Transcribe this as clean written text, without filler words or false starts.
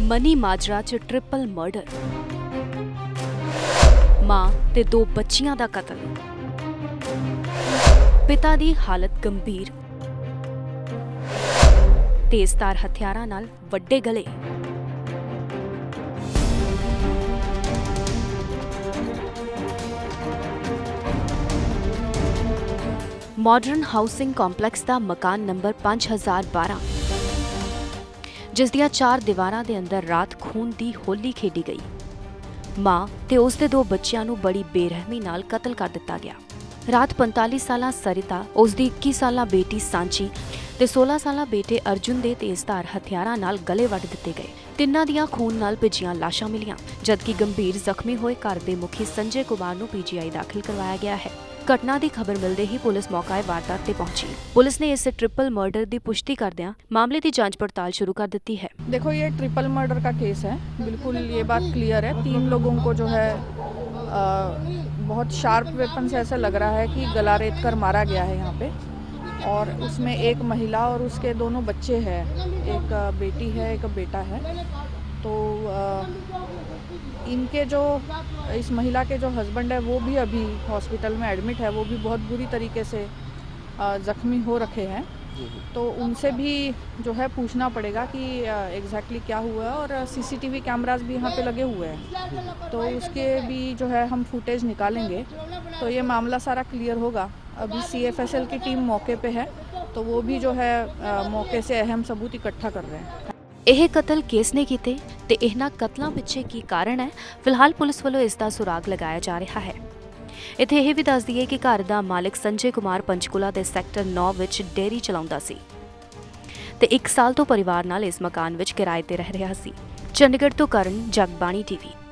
Money माजरा च triple murder, मां ते दो बच्चियां दा कतल, पिता दी हालत गंभीर, तेजधार हथियारां नाल वड्डे गले। मॉडर्न हाउसिंग कॉम्पलैक्स का मकान नंबर 5012, जिस दियां 4 दीवारां दे अंदर रात खून दी होली खेडी गई। मां ते उसदे 2 बच्चियां नूं बड़ी बेरहमी नाल कतल कर दिता गया। रात 45 साला सरिता, उसदी 21 साला बेटी सांची ते 16 साला बेटे अर्जुन दे तेजधार हथियारां नाल गले वड्ड दिते गए। तिन्नां दियां खून नाल भिजियां लाशां मिलियां, जबकि गंभीर जख्मी होए घर दे मुखी संजय कुमार नूं पीजीआई दाखिल करवाया गया है। घटना की खबर मिलते ही पुलिस मौका वारदात ते पहुंची। पुलिस ने इस ट्रिपल मर्डर की पुष्टि करदियां मामले की जांच पड़ताल शुरू कर दी है। देखो, ये ट्रिपल मर्डर का केस है, बिल्कुल ये बात क्लियर है। 3 लोगों को जो है बहुत शार्प वेपन से ऐसा लग रहा है कि गला रेत कर मारा गया है यहाँ पे, और उसमें एक महिला और उसके दोनों बच्चे हैं, एक बेटी है एक बेटा है। तो इनके जो इस महिला के जो हस्बैंड है वो भी अभी हॉस्पिटल में एडमिट है, वो भी बहुत बुरी तरीके से ज़ख्मी हो रखे हैं। तो उनसे भी जो है पूछना पड़ेगा कि एग्जैक्टली क्या हुआ है, और सीसीटीवी कैमरास भी यहाँ पे लगे हुए हैं, तो उसके भी जो है हम फुटेज निकालेंगे तो ये मामला सारा क्लियर होगा। अभी CFSL की टीम मौके पे है, तो वो भी जो है मौके से अहम सबूत इकट्ठा कर रहे हैं। यह कतल किस ने कीते ते इन्हां कतलों पिछे की कारण है, फिलहाल पुलिस वालों इसका सुराग लगाया जा रहा है। इत्थे यह भी दस दईए कि घर का मालिक संजय कुमार पंचकुला के सैक्टर 9 विच डेयरी चलाउंदा सी ते 1 साल तो परिवार नाल इस मकान विच किराए ते रह रहा सी। चंडीगढ़ तो करण, जगबाणी TV।